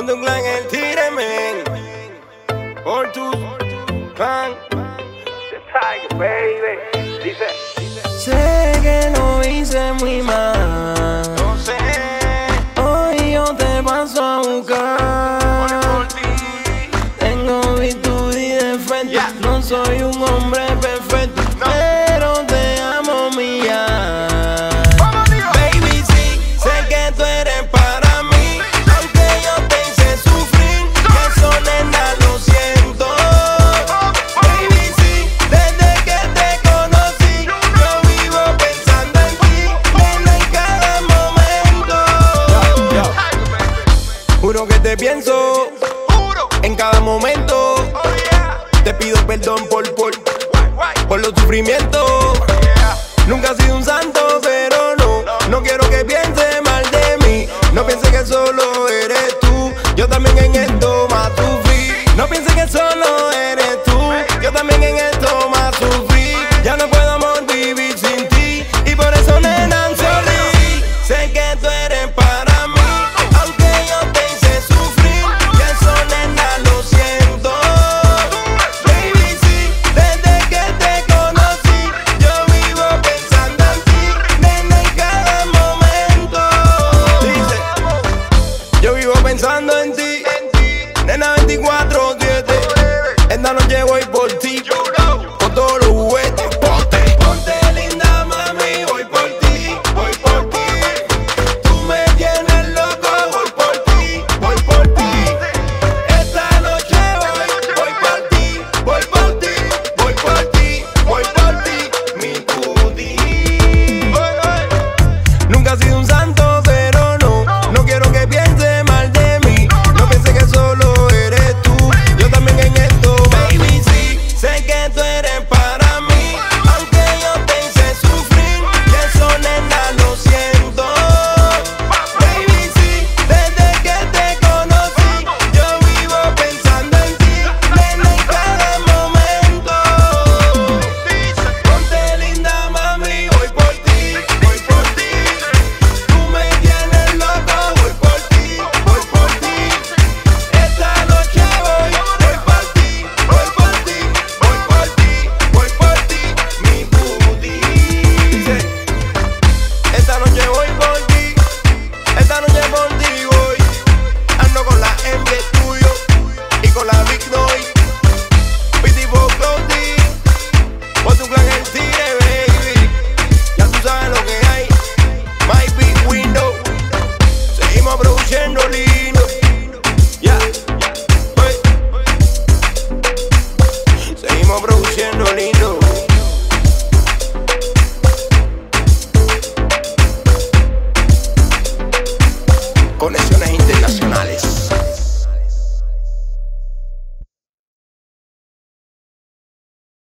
Con tu clan el Tiremen, por tu clan. Sé que lo hice muy mal. No sé, Hoy yo te paso a buscar. por ti. Tengo virtud y defecto. Yeah. No soy un hombre perfecto, No. pero te amo mía. Vamos, Dios. Baby, sí, sé que tú eres para mí. Aunque yo te hice sufrir, que eso nena lo siento. Baby, sí, desde que te conocí, yo vivo pensando en ti, nena, en cada momento. Juro que te pienso Juro, en cada momento. oh yeah, Te pido perdón por los sufrimientos. yeah. Nunca he sido un santo, pero no quiero que piense mal de mí. No piense que solo eres tú. Yo también en esto más sufrí. No piense que solo eres tú. Yo también en esto más sufrí. Ya no puedo, amor, vivir sin ti. Y por eso, nena, I'm sorry. Sé que tú eres para mí. Aunque yo te hice sufrir, que eso, nena, lo siento. Baby, sí, desde que te conocí, yo vivo pensando en ti, nena, en cada momento. Dice, yo vivo pensando en ti, nena, 24/7. Esta noche voy